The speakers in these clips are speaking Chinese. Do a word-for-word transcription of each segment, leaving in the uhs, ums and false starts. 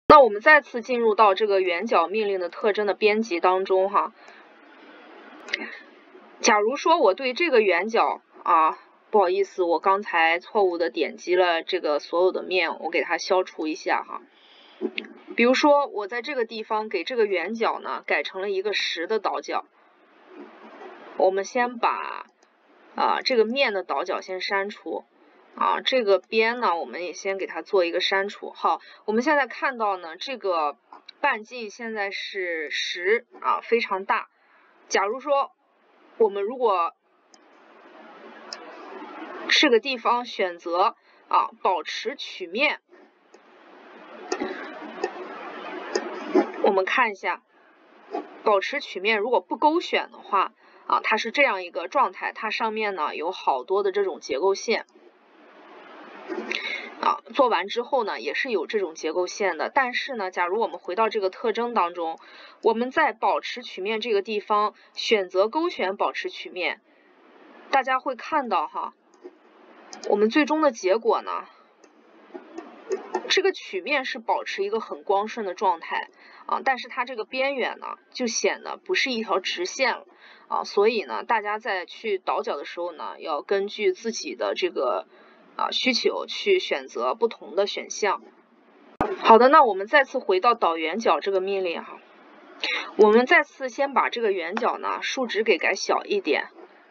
那我们再次进入到这个圆角命令的特征的编辑当中哈。假如说我对这个圆角啊，不好意思，我刚才错误的点击了这个所有的面，我给它消除一下哈。比如说我在这个地方给这个圆角呢改成了一个十的倒角，我们先把啊这个面的倒角先删除。啊，这个边呢，我们也先给它做一个删除。好，我们现在看到呢，这个半径现在是十啊，非常大。假如说我们如果这个地方选择啊保持曲面，我们看一下，保持曲面如果不勾选的话啊，它是这样一个状态，它上面呢有好多的这种结构线。啊，做完之后呢，也是有这种结构线的。但是呢，假如我们回到这个特征当中，我们在保持曲面这个地方选择勾选保持曲面，大家会看到哈，我们最终的结果呢，这个曲面是保持一个很光顺的状态啊，但是它这个边缘呢，就显得不是一条直线了啊。所以呢，大家在去倒角的时候呢，要根据自己的这个啊，需求去选择不同的选项。好的，那我们再次回到导圆角这个命令哈，我们再次先把这个圆角呢数值给改小一点。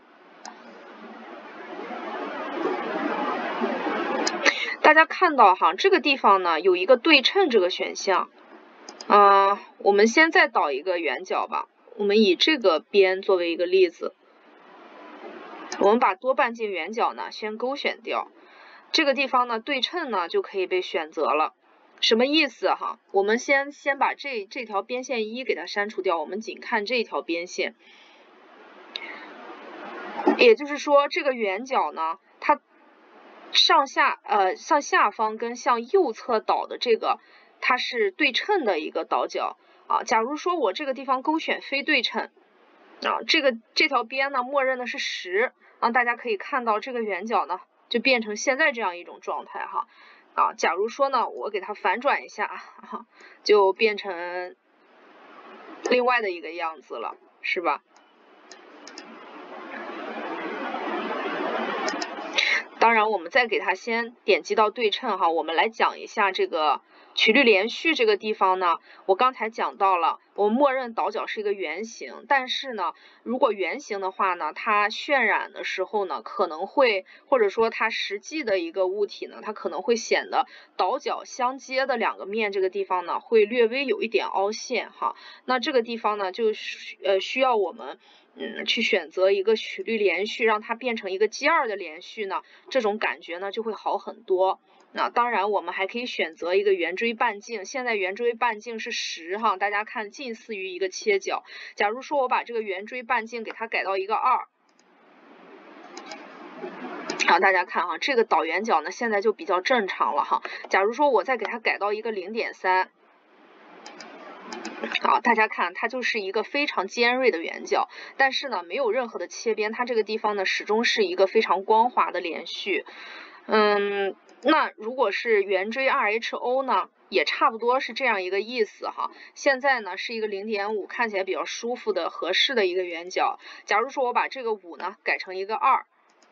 大家看到哈，这个地方呢有一个对称这个选项，嗯、呃，我们先再导一个圆角吧，我们以这个边作为一个例子，我们把多半径圆角呢先勾选掉。这个地方呢，对称呢就可以被选择了，什么意思哈？我们先先把这这条边线一给它删除掉，我们仅看这条边线。也就是说，这个圆角呢，它上下呃向下方跟向右侧倒的这个，它是对称的一个倒角啊。假如说我这个地方勾选非对称啊，这个这条边呢，默认的是十啊，大家可以看到这个圆角呢。就变成现在这样一种状态哈啊，假如说呢，我给它反转一下啊，就变成另外的一个样子了，是吧？当然，我们再给它先点击到对称哈，我们来讲一下这个曲率连续这个地方呢，我刚才讲到了，我们默认倒角是一个圆形，但是呢，如果圆形的话呢，它渲染的时候呢，可能会或者说它实际的一个物体呢，它可能会显得倒角相接的两个面这个地方呢，会略微有一点凹陷哈。那这个地方呢，就呃需要我们嗯去选择一个曲率连续，让它变成一个基二的连续呢，这种感觉呢就会好很多。那当然，我们还可以选择一个圆锥半径。现在圆锥半径是十哈，大家看近似于一个切角。假如说我把这个圆锥半径给它改到一个二，好，大家看哈，这个导圆角呢现在就比较正常了哈。假如说我再给它改到一个零点三。好，大家看，它就是一个非常尖锐的圆角，但是呢，没有任何的切边，它这个地方呢，始终是一个非常光滑的连续。嗯，那如果是圆锥 二 H O 呢，也差不多是这样一个意思哈。现在呢是一个 零点五， 看起来比较舒服的合适的一个圆角。假如说我把这个五呢改成一个二，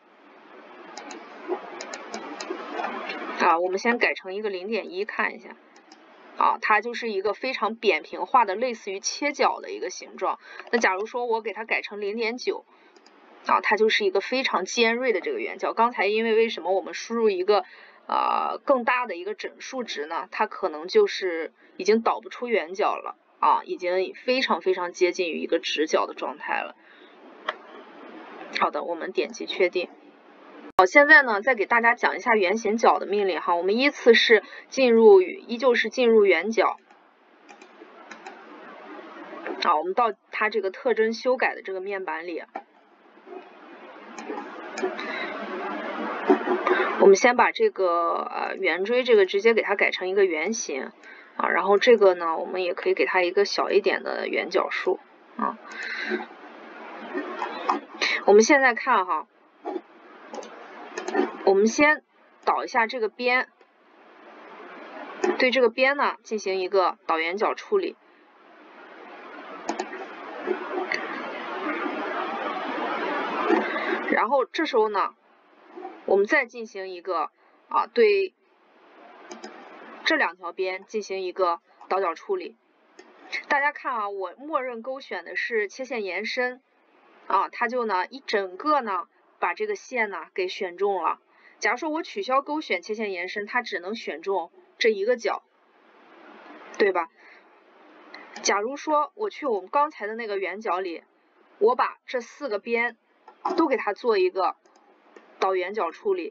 啊，我们先改成一个 零点一 看一下。啊，它就是一个非常扁平化的，类似于切角的一个形状。那假如说我给它改成 零点九，啊，它就是一个非常尖锐的这个圆角。刚才因为为什么我们输入一个呃更大的一个整数值呢？它可能就是已经导不出圆角了啊，已经非常非常接近于一个直角的状态了。好的，我们点击确定。好，现在呢，再给大家讲一下圆形角的命令哈。我们依次是进入，依旧是进入圆角。啊，我们到它这个特征修改的这个面板里，我们先把这个呃圆锥这个直接给它改成一个圆形啊，然后这个呢，我们也可以给它一个小一点的圆角数啊。我们现在看哈。我们先导一下这个边， 对这个边呢进行一个导圆角处理。然后这时候呢，我们再进行一个啊对这两条边进行一个倒角处理。大家看啊，我默认勾选的是切线延伸啊，它就呢一整个呢把这个线呢给选中了。假如说我取消勾选切线延伸，它只能选中这一个角，对吧？假如说我去我们刚才的那个圆角里，我把这四个边都给它做一个导圆角处理，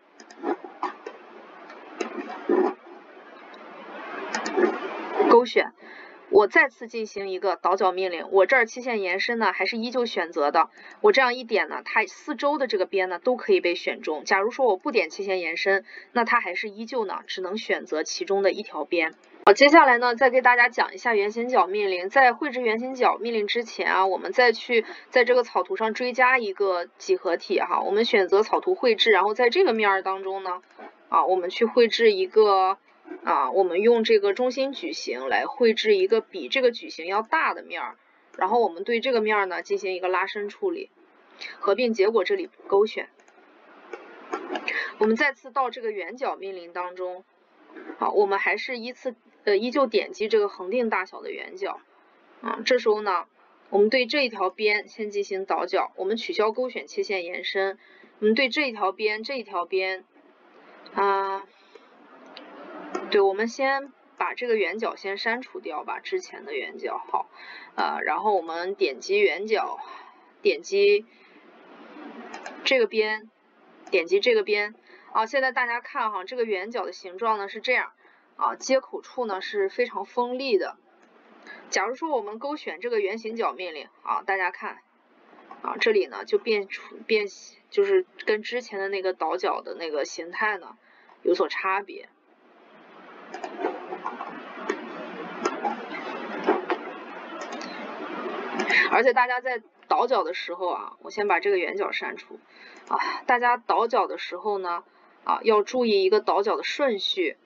勾选，我再次进行一个倒角命令，我这儿切线延伸呢还是依旧选择的，我这样一点呢，它四周的这个边呢都可以被选中。假如说我不点切线延伸，那它还是依旧呢只能选择其中的一条边。好，接下来呢再给大家讲一下圆形角命令。在绘制圆形角命令之前啊，我们再去在这个草图上追加一个几何体哈，我们选择草图绘制，然后在这个面儿当中呢，啊我们去绘制一个啊，我们用这个中心矩形来绘制一个比这个矩形要大的面儿，然后我们对这个面儿呢进行一个拉伸处理，合并结果这里勾选。我们再次到这个圆角命令当中，好，我们还是依次呃依旧点击这个恒定大小的圆角啊，这时候呢，我们对这一条边先进行倒角，我们取消勾选切线延伸，我们对这一条边这一条边啊。对，我们先把这个圆角先删除掉吧，之前的圆角好，呃，然后我们点击圆角，点击这个边，点击这个边啊。现在大家看哈，这个圆角的形状呢是这样啊，接口处呢是非常锋利的。假如说我们勾选这个圆形角命令啊，大家看啊，这里呢就变出变就是跟之前的那个倒角的那个形态呢有所差别。而且大家在倒角的时候啊，我先把这个圆角删除啊。大家倒角的时候呢，啊要注意一个倒角的顺序。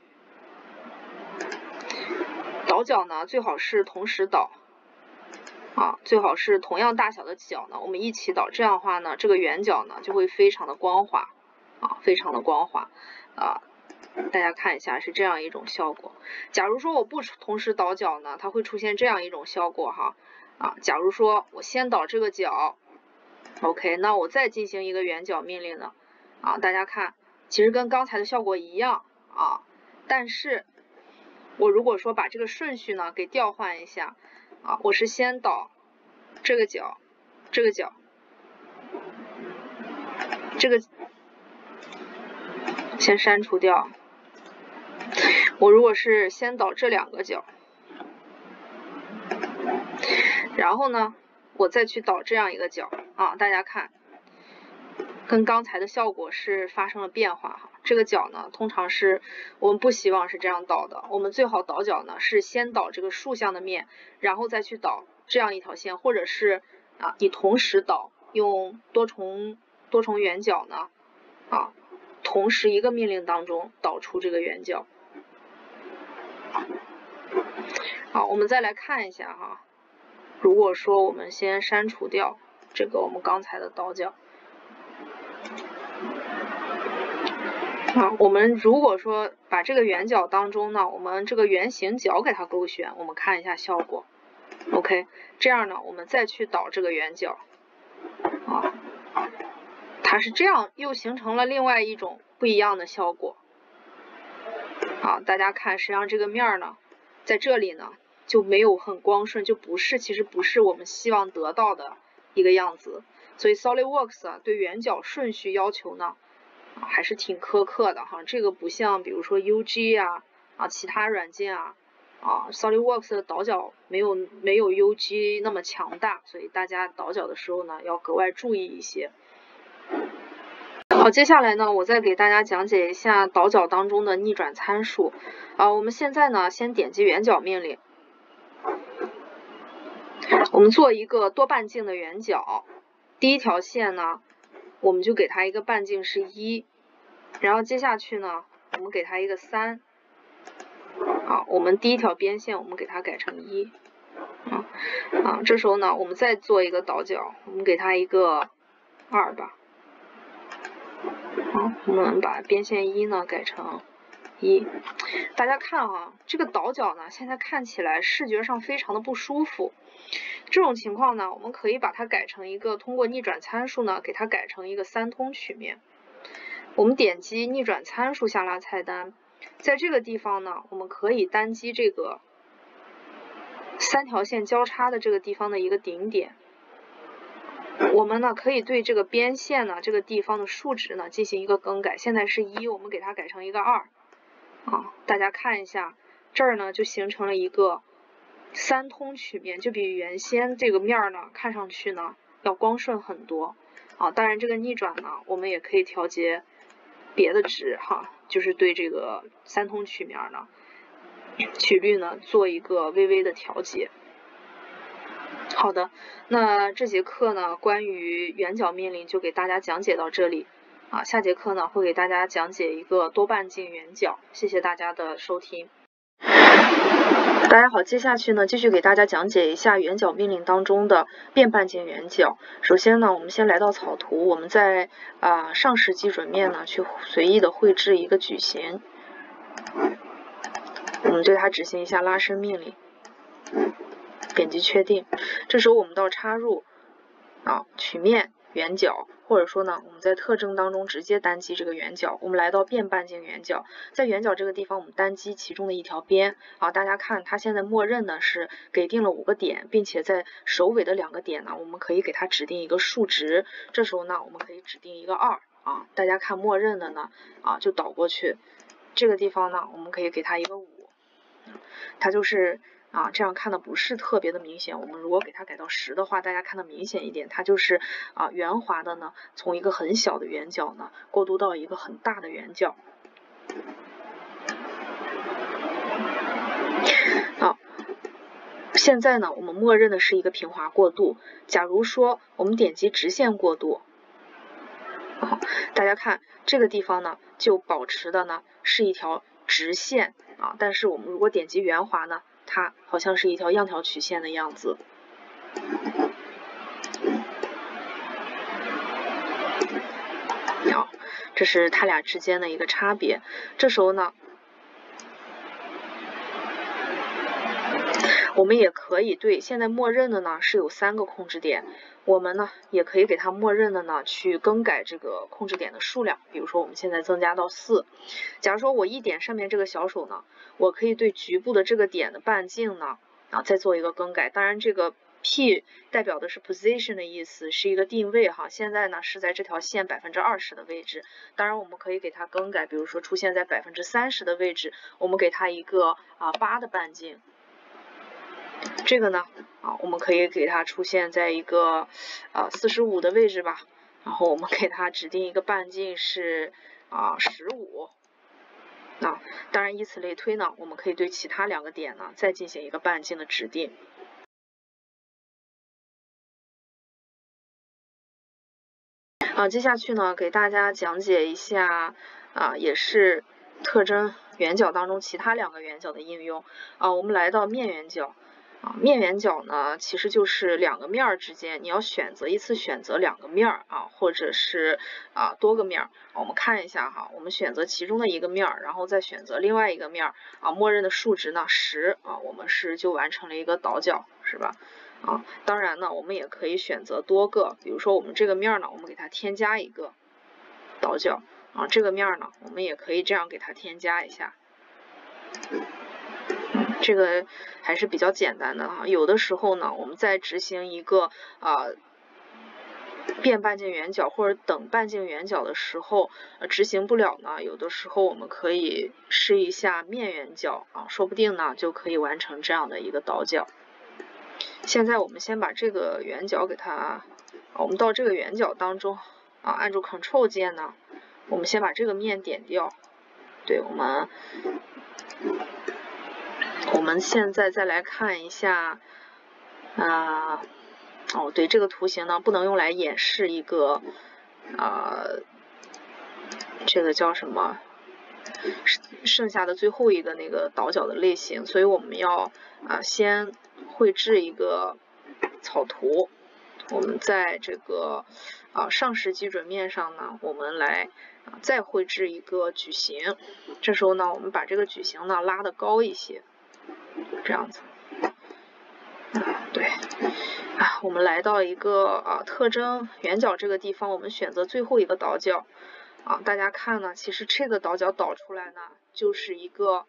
倒角呢最好是同时倒啊，最好是同样大小的角呢，我们一起倒，这样的话呢，这个圆角呢就会非常的光滑啊，非常的光滑啊。大家看一下是这样一种效果。假如说我不同时倒角呢，它会出现这样一种效果哈啊。假如说我先倒这个角 ，OK， 那我再进行一个圆角命令呢啊，大家看，其实跟刚才的效果一样啊，但是我如果说把这个顺序呢给调换一下啊，我是先倒这个角，这个角，这个先删除掉。我如果是先倒这两个角，然后呢，我再去倒这样一个角啊，大家看，跟刚才的效果是发生了变化哈。这个角呢，通常是我们不希望是这样倒的，我们最好倒角呢是先倒这个竖向的面，然后再去倒这样一条线，或者是啊，你同时倒，用多重多重圆角呢啊，同时一个命令当中导出这个圆角。好，我们再来看一下哈，如果说我们先删除掉这个我们刚才的倒角啊，我们如果说把这个圆角当中呢，我们这个圆形角给它勾选，我们看一下效果 OK， 这样呢我们再去倒这个圆角啊，它是这样又形成了另外一种不一样的效果。好，大家看，实际上这个面呢在这里呢就没有很光顺，就不是其实不是我们希望得到的一个样子。所以 SolidWorks 啊对圆角顺序要求呢啊还是挺苛刻的哈，这个不像比如说 U G 啊啊其他软件啊啊 SolidWorks 的倒角没有没有 U G 那么强大，所以大家倒角的时候呢要格外注意一些。好，接下来呢，我再给大家讲解一下倒角当中的逆转参数啊。我们现在呢，先点击圆角命令，我们做一个多半径的圆角。第一条线呢，我们就给它一个半径是一，然后接下去呢，我们给它一个三， 好，我们第一条边线我们给它改成一，啊啊，这时候呢，我们再做一个倒角，我们给它一个二吧。好，我们把边线一呢改成一，大家看哈，这个倒角呢，现在看起来视觉上非常的不舒服。这种情况呢，我们可以把它改成一个，通过逆转参数呢，给它改成一个三通曲面。我们点击逆转参数下拉菜单，在这个地方呢，我们可以单击这个三条线交叉的这个地方的一个顶点。我们呢可以对这个边线呢这个地方的数值呢进行一个更改，现在是一，我们给它改成一个二啊，大家看一下，这儿呢就形成了一个三通曲面，就比原先这个面呢看上去呢要光顺很多啊。当然这个逆转呢，我们也可以调节别的值哈，就是对这个三通曲面呢曲率呢做一个微微的调节。好的，那这节课呢，关于圆角命令就给大家讲解到这里啊。下节课呢会给大家讲解一个多半径圆角，谢谢大家的收听。大家好，接下去呢继续给大家讲解一下圆角命令当中的变半径圆角。首先呢，我们先来到草图，我们在啊、呃、上视基准面呢去随意的绘制一个矩形，我们对它执行一下拉伸命令。点击确定，这时候我们到插入啊曲面圆角，或者说呢我们在特征当中直接单击这个圆角，我们来到变半径圆角，在圆角这个地方我们单击其中的一条边啊，大家看它现在默认呢是给定了五个点，并且在首尾的两个点呢我们可以给它指定一个数值，这时候呢我们可以指定一个二啊，大家看默认的呢啊就导过去，这个地方呢我们可以给它一个五，它就是啊，这样看的不是特别的明显。我们如果给它改到十的话，大家看的明显一点，它就是啊圆滑的呢，从一个很小的圆角呢过渡到一个很大的圆角。啊，现在呢，我们默认的是一个平滑过渡。假如说我们点击直线过渡，啊，大家看这个地方呢，就保持的呢是一条直线啊，但是我们如果点击圆滑呢，它好像是一条样条曲线的样子。好，这是它俩之间的一个差别。这时候呢，我们也可以对现在默认的呢是有三个控制点，我们呢也可以给它默认的呢去更改这个控制点的数量，比如说我们现在增加到四。假如说我一点上面这个小手呢，我可以对局部的这个点的半径呢啊再做一个更改，当然这个 P 代表的是 position 的意思，是一个定位哈，现在呢是在这条线百分之二十的位置，当然我们可以给它更改，比如说出现在百分之三十的位置，我们给它一个啊八的半径。这个呢啊我们可以给它出现在一个呃四十五的位置吧，然后我们给它指定一个半径是啊十五。啊，当然以此类推呢，我们可以对其他两个点呢再进行一个半径的指定。啊，接下去呢给大家讲解一下啊也是特征圆角当中其他两个圆角的应用啊，我们来到面圆角。啊，面圆角呢，其实就是两个面儿之间，你要选择一次选择两个面儿啊，或者是啊多个面儿。我们看一下哈，我们选择其中的一个面儿，然后再选择另外一个面儿啊，默认的数值呢十啊，我们是就完成了一个倒角，是吧？啊，当然呢，我们也可以选择多个，比如说我们这个面儿呢，我们给它添加一个倒角啊，这个面儿呢，我们也可以这样给它添加一下。这个还是比较简单的哈，有的时候呢，我们在执行一个呃变半径圆角或者等半径圆角的时候，呃执行不了呢，有的时候我们可以试一下面圆角啊，说不定呢就可以完成这样的一个倒角。现在我们先把这个圆角给它，我们到这个圆角当中啊，按住 Control 键呢，我们先把这个面点掉，对，我们。我们现在再来看一下，啊、呃，哦，对，这个图形呢不能用来演示一个，呃，这个叫什么剩下的最后一个那个倒角的类型，所以我们要啊先绘制一个草图。我们在这个啊上实基准面上呢，我们来啊再绘制一个矩形。这时候呢，我们把这个矩形呢拉得高一些，这样子。啊，对，啊，我们来到一个啊特征圆角这个地方，我们选择最后一个倒角。啊，大家看呢，其实这个倒角导出来呢，就是一个。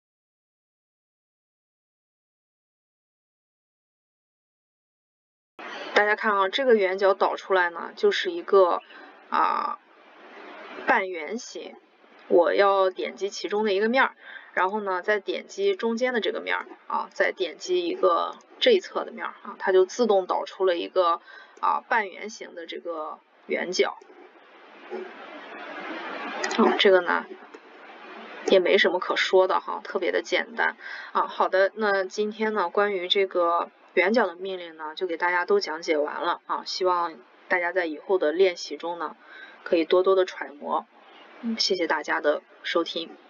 大家看啊，这个圆角导出来呢，就是一个啊半圆形。我要点击其中的一个面，然后呢，再点击中间的这个面啊，再点击一个这一侧的面啊，它就自动导出了一个啊半圆形的这个圆角。哦，这个呢也没什么可说的哈，特别的简单啊。好的，那今天呢，关于这个圆角的命令呢，就给大家都讲解完了啊。希望大家在以后的练习中呢，可以多多的揣摩。嗯，谢谢大家的收听。